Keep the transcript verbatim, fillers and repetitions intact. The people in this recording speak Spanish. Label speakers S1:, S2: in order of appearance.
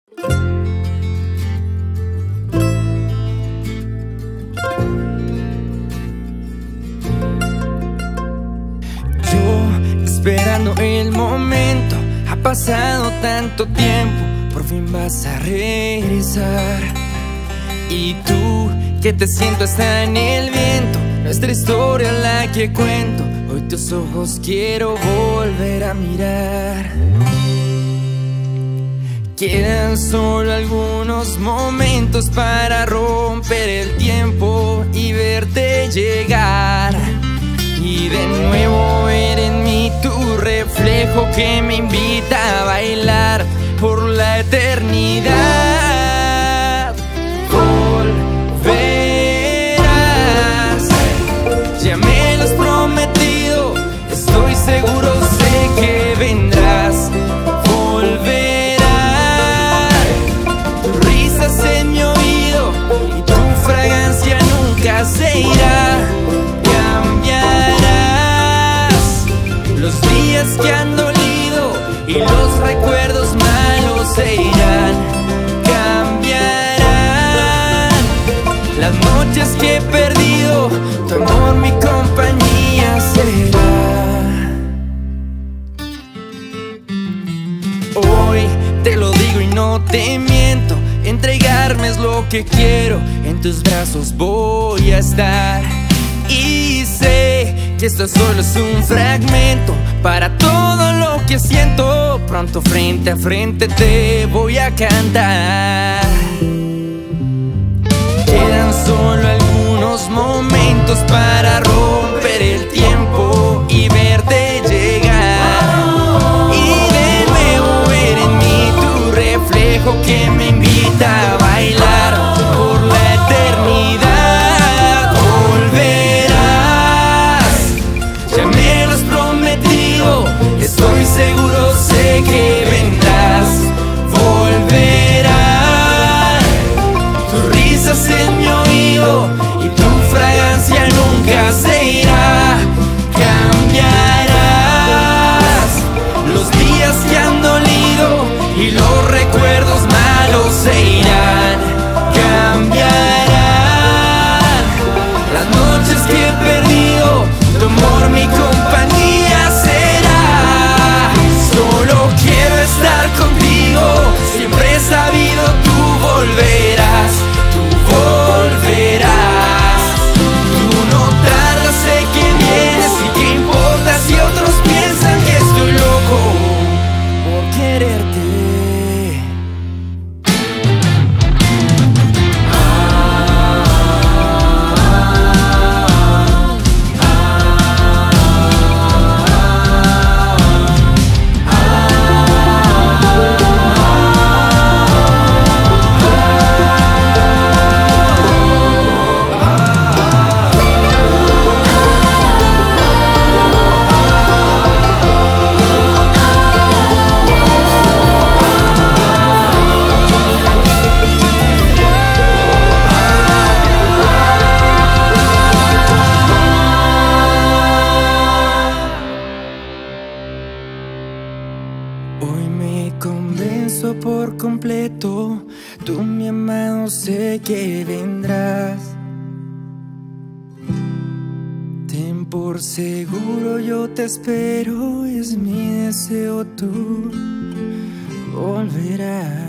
S1: Yo esperando el momento, ha pasado tanto tiempo, por fin vas a regresar. Y tú, que te siento hasta en el viento, nuestra historia la que cuento, hoy tus ojos quiero volver a mirar. Quedan solo algunos momentos para romper el tiempo y verte llegar, y de nuevo ver en mí tu reflejo que me invita a bailar por la eternidad. Volverás, ya me lo has prometido, estoy seguro, sé que vendrás. Volverás, tus risas en mi oído y tu fragancia nunca se irá. Cambiarás los días que han dolido y los recuerdos malos se irán. Cambiarán las noches que he perdido, tu amor mi compañía será. Hoy te lo digo y no te miento, entregarme es lo que quiero, en tus brazos voy a estar. Y sé que esto solo es un fragmento para todo lo que siento, pronto frente a frente te voy a cantar. Quedan solo algunos momentos para romper el tiempo y verte llegar, y de nuevo ver en mí tu reflejo que me invita a bailar por la eternidad. Volverás, ya me lo has prometido, estoy seguro, sé que vendrás. Volverás, tus risas en mi oído y tu fragancia nunca se irá. Cambiarás los días que han dolido y los recuerdos malos se irán. Cambiarán las noches que he perdido, tu amor mi compañía será. Solo quiero estar contigo, siempre he sabido tú volverás, tú volverás. Tú no tardas, sé que vienes, y qué importa si otros piensan que estoy loco por quererte. Hoy me convenzo por completo, tú mi amado sé que vendrás. Ten por seguro, yo te espero, es mi deseo, tú volverás.